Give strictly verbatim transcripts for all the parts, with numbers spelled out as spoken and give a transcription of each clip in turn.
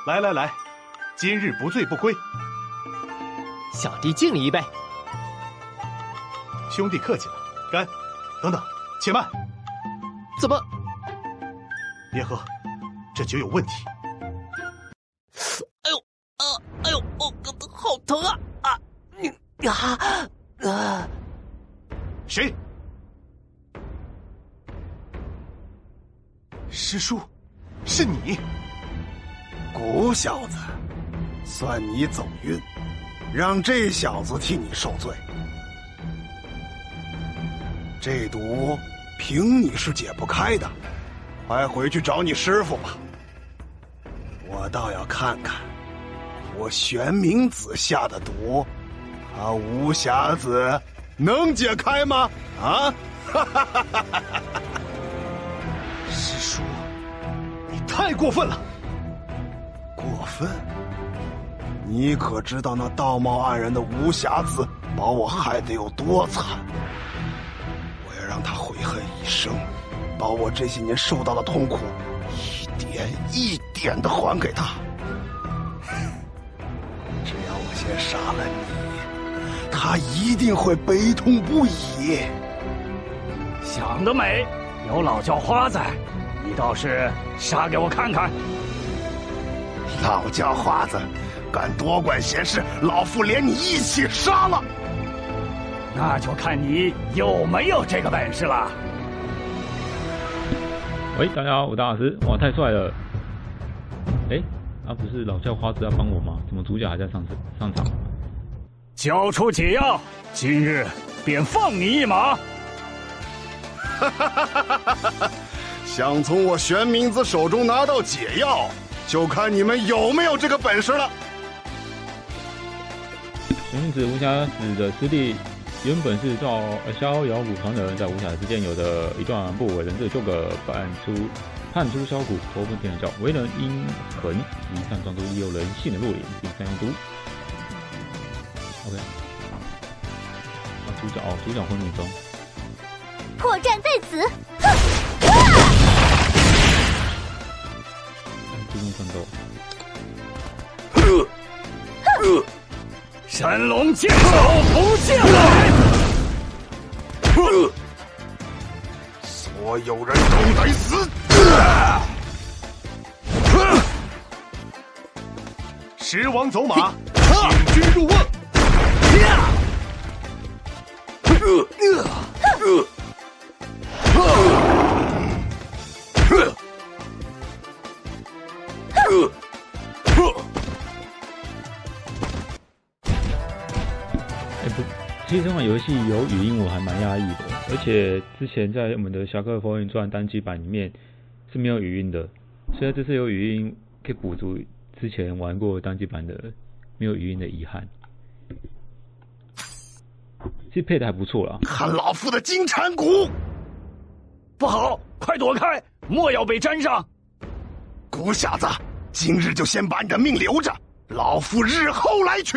来来来，今日不醉不归。 小弟敬你一杯。 兄弟客气了，干，等等，且慢。 怎么？ 别喝，这酒有问题。 哎呦啊！哎呦，哦，好疼啊！啊，你啊啊！ 谁？师叔，是你。 古小子，算你走运，让这小子替你受罪。这毒凭你是解不开的，快回去找你师傅吧。我倒要看看，我玄冥子下的毒，他无暇子能解开吗？啊！ 师叔，你太过分了！ 过分？你可知道那道貌岸然的无暇子把我害得有多惨？我要让他悔恨一生，把我这些年受到的痛苦一点一点的还给他。只要我先杀了你，他一定会悲痛不已。 想得美！有老叫花在，你倒是杀给我看看。 老叫花子，敢多管闲事，老夫连你一起杀了。 那就看你有没有这个本事了。 喂，大家好，我大老师。哇，太帅了！哎，啊，不是老叫花子要帮我吗？怎么主角还在上上场？ 交出解药，今日便放你一马。 哈哈哈哈哈哈！想从我玄冥子手中拿到解药，就看你们有没有这个本事了。 玄冥子无暇子的师弟，原本是照逍遥谷传人在无暇之间有的一段不为人知的纠葛，判出判出萧谷投奔天人教，为人阴狠，一旦装出利诱人性的弱点，并善用毒。OK， 啊，主角哦，主角昏迷中。 破绽在此！ 自动战斗。神龙见首不见尾。 所有人都得死！ 十王走马，请君入瓮。 其实这款游戏有语音我还蛮讶异的，而且之前在我们的《侠客风云传》单机版里面是没有语音的，所以这次有语音可以补足之前玩过单机版的没有语音的遗憾。其实配的还不错啦。 看老夫的金蝉骨！ 不好，快躲开，莫要被粘上！ 古小子，今日就先把你的命留着，老夫日后来取。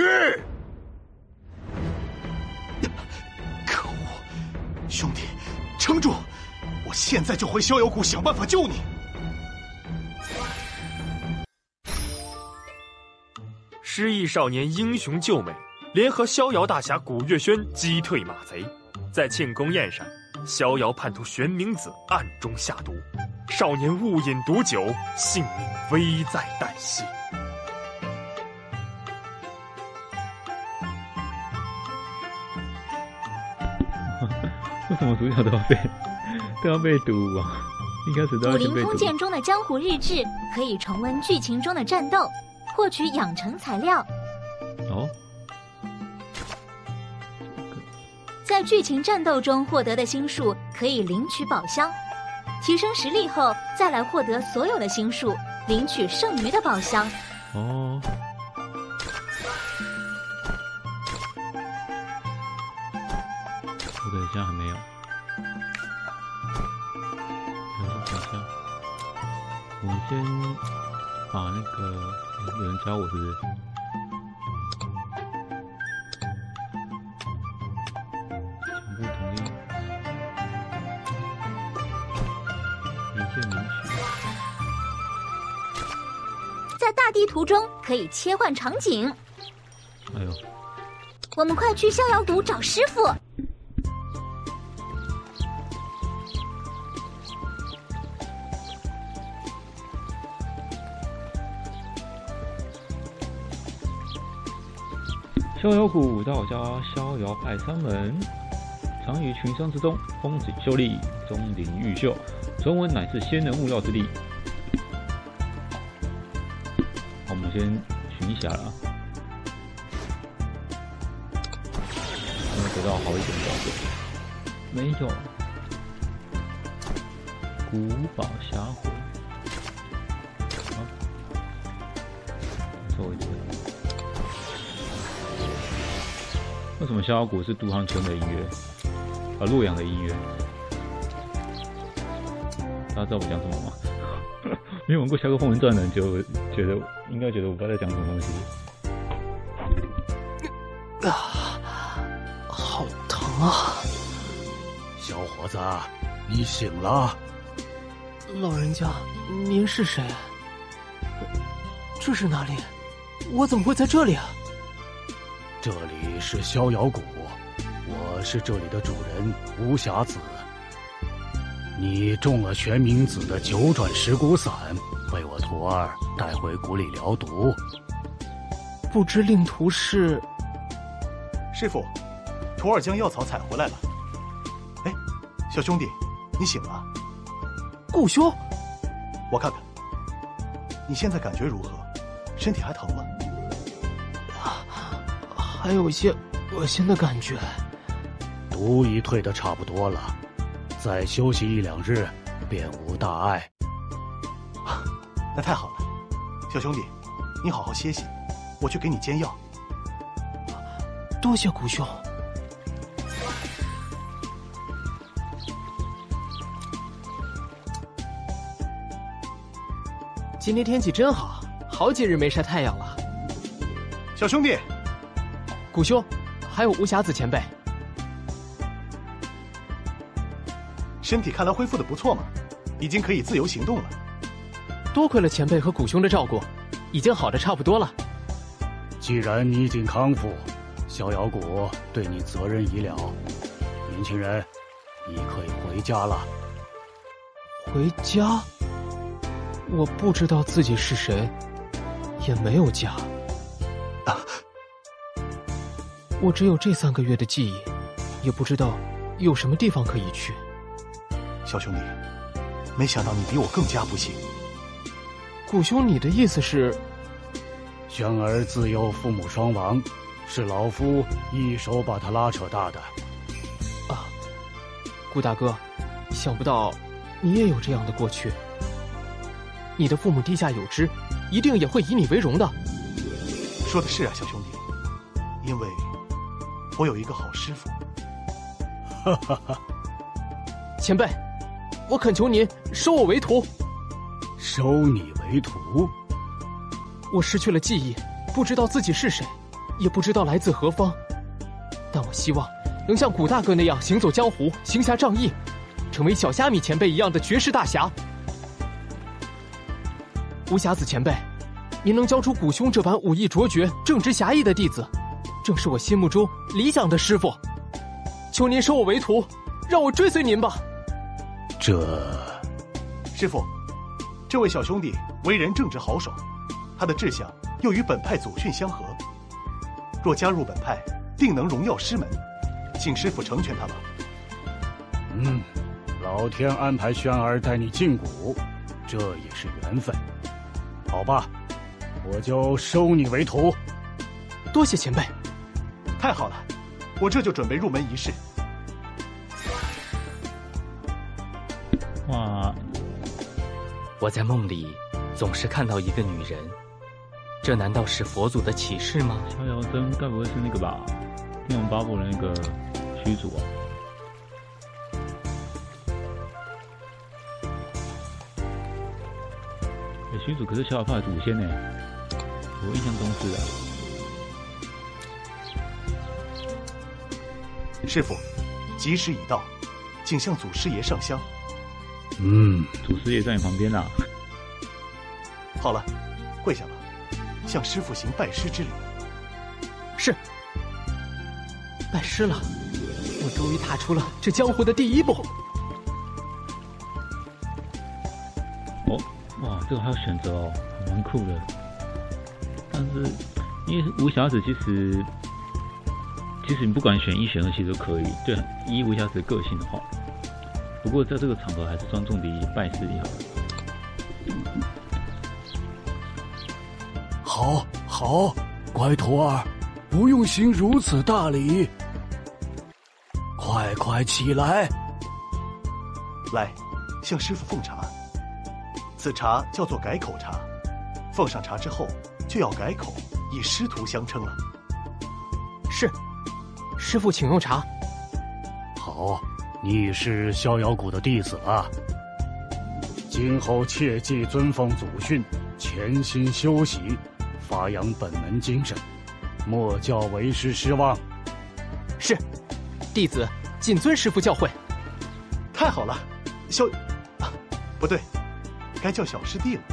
可恶！兄弟，撑住！我现在就回逍遥谷想办法救你。 失忆少年英雄救美，联合逍遥大侠古月轩击退马贼。在庆功宴上，逍遥叛徒玄冥子暗中下毒，少年误饮毒酒，性命危在旦夕。 为什么主角都要被都要被毒啊？一开始都要被毒。 武林封建中的江湖日志可以重温剧情中的战斗，获取养成材料。 哦。 在剧情战斗中获得的星数可以领取宝箱，提升实力后再来获得所有的星数，领取剩余的宝箱。 哦。不对，现在还没有。等一下，我们先把那个有人教我是不是？全部同意。连线领取。 在在大地图中可以切换场景。 哎呦， 我们快去逍遥谷找师傅。 逍遥谷道家逍遥派三门，常于群山之中，风景秀丽，钟灵毓秀，传闻乃是仙人勿要之地。我们先寻一下了，有没有得到好一点的标准？没有。古堡峡谷，好，做一次。为什么逍遥谷是独行村的音乐？啊，洛阳的音乐？大家知道我讲什么吗？没有玩过《侠客风云传》的人就觉得应该觉得我不知道在讲什么东西。 啊，好疼啊！ 小伙子，你醒了？ 老人家，您是谁？这是哪里？我怎么会在这里啊？ 这里是逍遥谷，我是这里的主人无暇子。你中了玄冥子的九转石骨散，被我徒儿带回谷里疗毒。 不知令徒是？ 师傅，徒儿将药草采回来了。哎，小兄弟，你醒了？ 顾兄， 我看看，你现在感觉如何？身体还疼吗？ 还有一些恶心的感觉。 毒已退得差不多了，再休息一两日，便无大碍。 啊，那太好了，小兄弟，你好好歇息，我去给你煎药。 多谢顾兄。今天天气真好，好几日没晒太阳了。 小兄弟。 顾兄，还有无暇子前辈， 身体看来恢复的不错嘛，已经可以自由行动了。 多亏了前辈和顾兄的照顾，已经好的差不多了。 既然你已经康复，逍遥谷对你责任已了。年轻人，你可以回家了。 回家？我不知道自己是谁，也没有家。 啊我只有这三个月的记忆，也不知道有什么地方可以去。 小兄弟，没想到你比我更加不幸。 顾兄，你的意思是？ 轩儿自幼父母双亡，是老夫一手把他拉扯大的。 啊，顾大哥，想不到你也有这样的过去。你的父母地下有知，一定也会以你为荣的。 说的是啊，小兄弟，因为我有一个好师傅。 哈哈哈！ 前辈，我恳求您收我为徒。 收你为徒？ 我失去了记忆，不知道自己是谁，也不知道来自何方。但我希望能像古大哥那样行走江湖，行侠仗义，成为小虾米前辈一样的绝世大侠。无暇子前辈，您能教出古兄这般武艺卓绝、正直侠义的弟子，正是我心目中理想的师傅。求您收我为徒，让我追随您吧。 这， 师傅，这位小兄弟为人正直豪爽，他的志向又与本派祖训相合，若加入本派，定能荣耀师门，请师傅成全他吧。 嗯，老天安排轩儿带你进谷，这也是缘分。好吧，我就收你为徒。 多谢前辈。 太好了，我这就准备入门仪式。 哇！ 我在梦里总是看到一个女人，这难道是佛祖的启示吗？ 逍遥真该不会是那个吧？天龙八部的那个虚祖啊？欸、虚祖可是逍遥派的祖先呢，我印象中是啊。 师傅，吉时已到，请向祖师爷上香。 嗯， 祖师爷在你旁边啊。 好了，跪下吧。 向师父行拜师之礼。 是。拜师了，我终于踏出了这江湖的第一步。 哦，哇，这个还有选择哦，蛮酷的。但是因为无暇子其实，其实你不管选一选二其实都可以。对，依无暇子的个性的话，不过在这个场合还是庄重地拜师礼好。好，好，乖徒儿，不用行如此大礼。快快起来！ 来，向师父奉茶。此茶叫做改口茶，奉上茶之后就要改口，以师徒相称了。 是，师父请用茶。 好，你是逍遥谷的弟子了，今后切记遵奉祖训，潜心修习，发扬本门精神，莫教为师失望。 是，弟子谨遵师父教诲。 太好了，小……啊，不对，该叫小师弟了。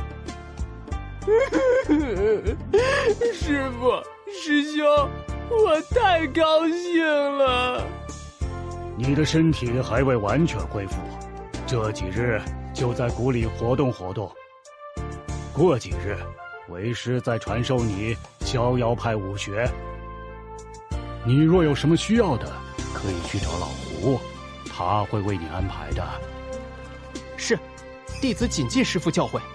师父，师兄，我太高兴了。 你的身体还未完全恢复，这几日就在谷里活动活动。过几日，为师再传授你逍遥派武学。你若有什么需要的，可以去找老胡，他会为你安排的。 是，弟子谨记师父教诲。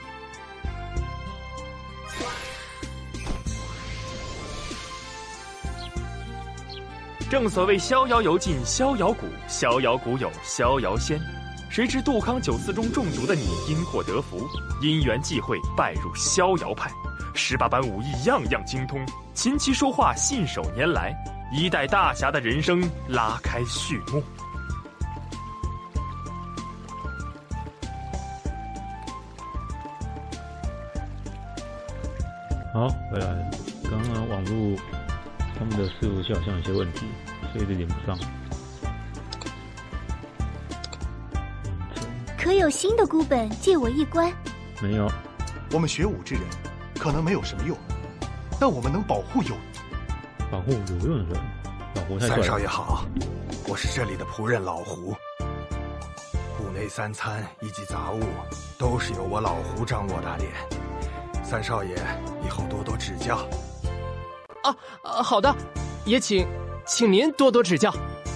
正所谓逍遥游进逍遥谷，逍遥谷有逍遥仙。谁知杜康酒肆中中毒的你因祸得福，因缘际会拜入逍遥派，十八般武艺样样精通，琴棋书画信手拈来，一代大侠的人生拉开序幕。 好，回来了。刚刚网络他们的伺服器好像有些问题，所以就连不上。 可有新的孤本借我一关？ 没有。 我们学武之人可能没有什么用，但我们能保护有保护有用的人。老胡太帅了。 三少爷好，我是这里的仆人老胡。谷内三餐以及杂物都是由我老胡张罗打点。三少爷以后多多指教。 啊啊，好的，也请请您多多指教。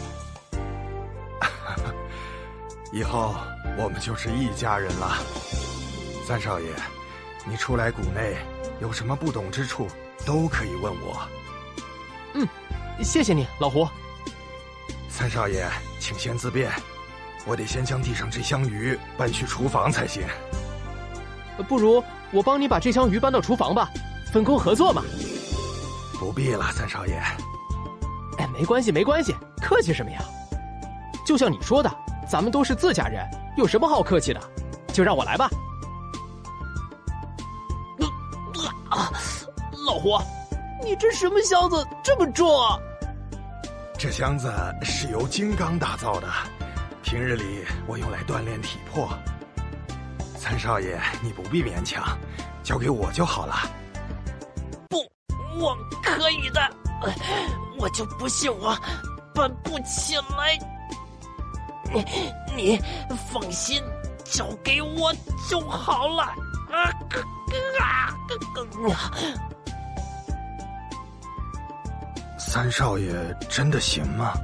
以后我们就是一家人了。三少爷，你初来谷内，有什么不懂之处都可以问我。 嗯，谢谢你，老胡。 三少爷，请先自便，我得先将地上这箱鱼搬去厨房才行。 不如我帮你把这箱鱼搬到厨房吧，分工合作嘛。 不必了，三少爷。 哎，没关系，没关系，客气什么呀？就像你说的，咱们都是自家人，有什么好客气的？就让我来吧。啊，老胡，你这什么箱子这么重啊？ 这箱子是由金刚打造的，平日里我用来锻炼体魄。三少爷，你不必勉强，交给我就好了。 不，我可以的，我就不信我搬不起来。你你放心，交给我就好了。啊啊！ 三少爷真的行吗？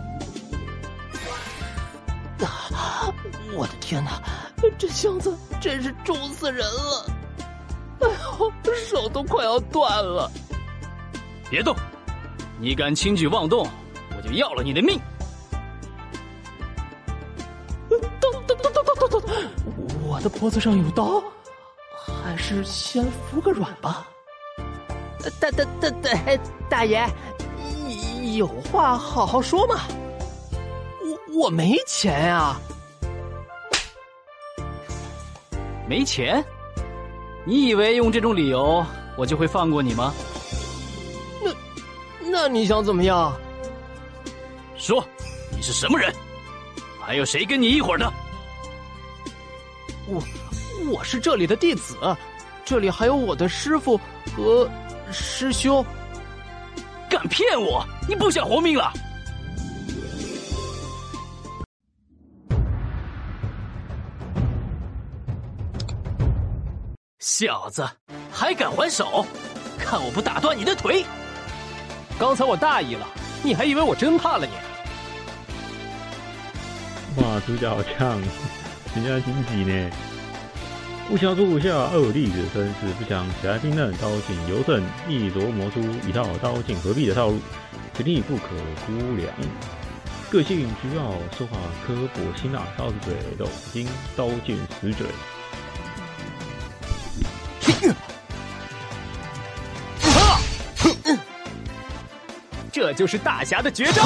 啊！我的天哪，这箱子真是重死人了！哎呦，手都快要断了。 别动！你敢轻举妄动，我就要了你的命！ 等等等等等等等，我的脖子上有刀，还是先服个软吧。 大大大大大爷， 有话好好说嘛。我我没钱啊。 没钱？你以为用这种理由我就会放过你吗？ 那那你想怎么样？ 说，你是什么人？还有谁跟你一伙的？ 我我是这里的弟子， 这里还有我的师傅和师兄。 敢骗我！你不想活命了？小子，还敢还手？看我不打断你的腿！ 刚才我大意了，你还以为我真怕了你？ 哇，主角好呛，人家惊喜呢。武侠诸下二弟子身世不详，侠丁刃刀剑尤胜，一琢磨出一套刀剑合璧的套路，实力不可估量。个性需要说话刻薄辛辣，刀子嘴斗金，刀剑死嘴。 这就是大侠的绝招。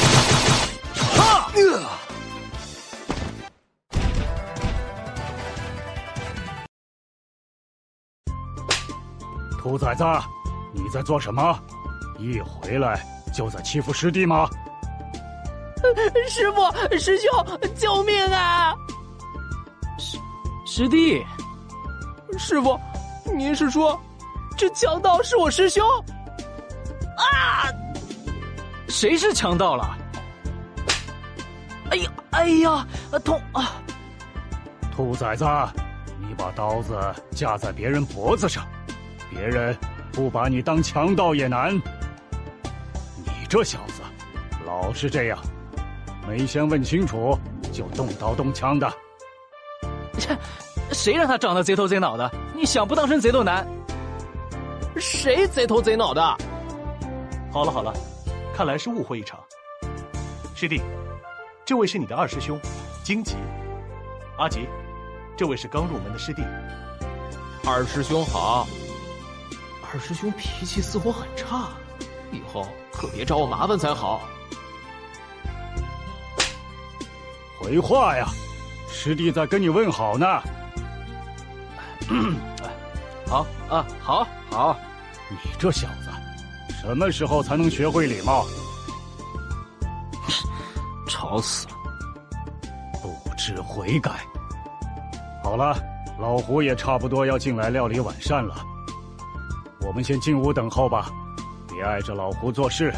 兔崽子，你在做什么？一回来就在欺负师弟吗？ 师父、师兄，救命啊！ 师师弟， 师父，您是说这强盗是我师兄？ 啊！谁是强盗了？哎呀，哎呀，痛啊！ 兔崽子，你把刀子架在别人脖子上，别人不把你当强盗也难。你这小子，老是这样，没先问清楚就动刀动枪的。 切，谁让他长得贼头贼脑的？你想不当成贼都难。 谁贼头贼脑的？ 好了好了，看来是误会一场。师弟，这位是你的二师兄，荆棘。阿吉，这位是刚入门的师弟。 二师兄好。二师兄脾气似乎很差，以后可别找我麻烦才好。 回话呀，师弟在跟你问好呢。 好啊，好好。 你这小子，什么时候才能学会礼貌？ 吵死了！ 不知悔改。好了，老胡也差不多要进来料理晚膳了，我们先进屋等候吧，别碍着老胡做事。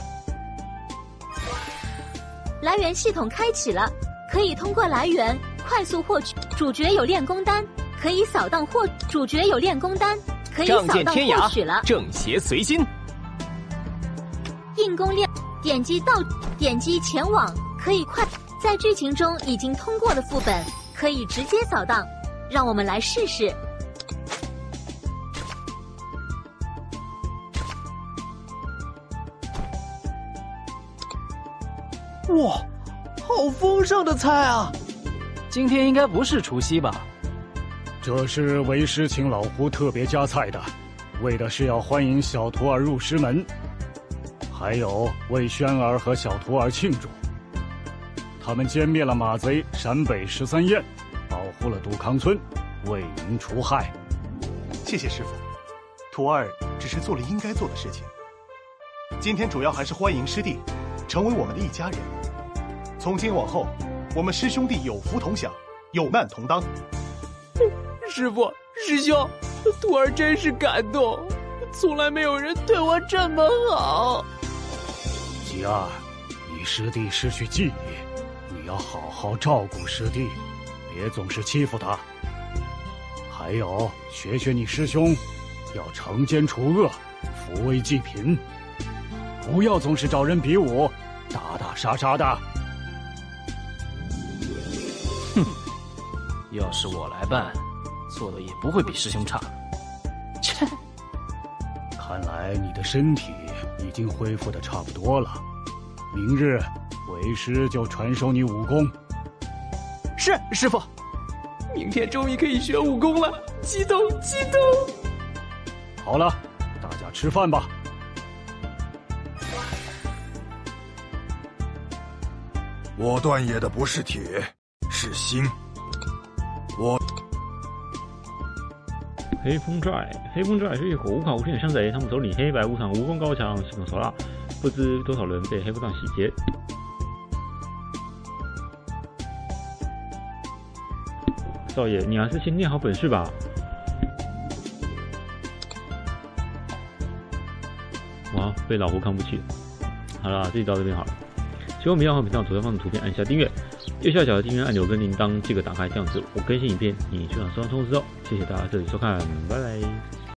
来源系统开启了，可以通过来源快速获取。主角有练功丹，可以扫荡获。主角有练功丹，可以扫荡获取了。 正邪随心。 硬功练，点击到，点击前往，可以快。在剧情中已经通过的副本，可以直接扫荡。让我们来试试。 哇，好丰盛的菜啊！ 今天应该不是除夕吧？ 这是为师请老胡特别加菜的，为的是要欢迎小徒儿入师门，还有为轩儿和小徒儿庆祝。他们歼灭了马贼陕北十三燕，保护了杜康村，为民除害。 谢谢师傅，徒儿只是做了应该做的事情。今天主要还是欢迎师弟成为我们的一家人。从今往后，我们师兄弟有福同享，有难同当。 师父、师兄，徒儿真是感动，从来没有人对我这么好。 吉儿，你师弟失去记忆，你要好好照顾师弟，别总是欺负他。还有，学学你师兄，要惩奸除恶，扶危济贫，不要总是找人比武，打打杀杀的。 哼，要是我来办，做的也不会比师兄差。切！ 看来你的身体已经恢复的差不多了，明日为师就传授你武功。 是，师父。明天终于可以学武功了，激动激动！ 好了，大家吃饭吧。 我断野的不是铁，是心。我黑风寨，黑风寨是一伙无卡无心的山贼，他们手里黑白无常，武功高强，系统手辣，不知多少人被黑风杖洗劫。少爷，你还是先练好本事吧。 哇，被老胡看不起了。好啦，这集到这边好了。喜欢频道和频道左下方的图片按下订阅，右下角的订阅按钮跟铃铛记得打开，这样子我更新影片你就能收到通知哦。谢谢大家这里收看，拜拜。